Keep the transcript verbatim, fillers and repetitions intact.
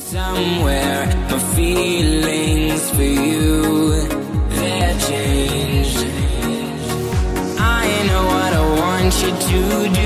Somewhere my feelings for you, they're changed. I know what I want you to do.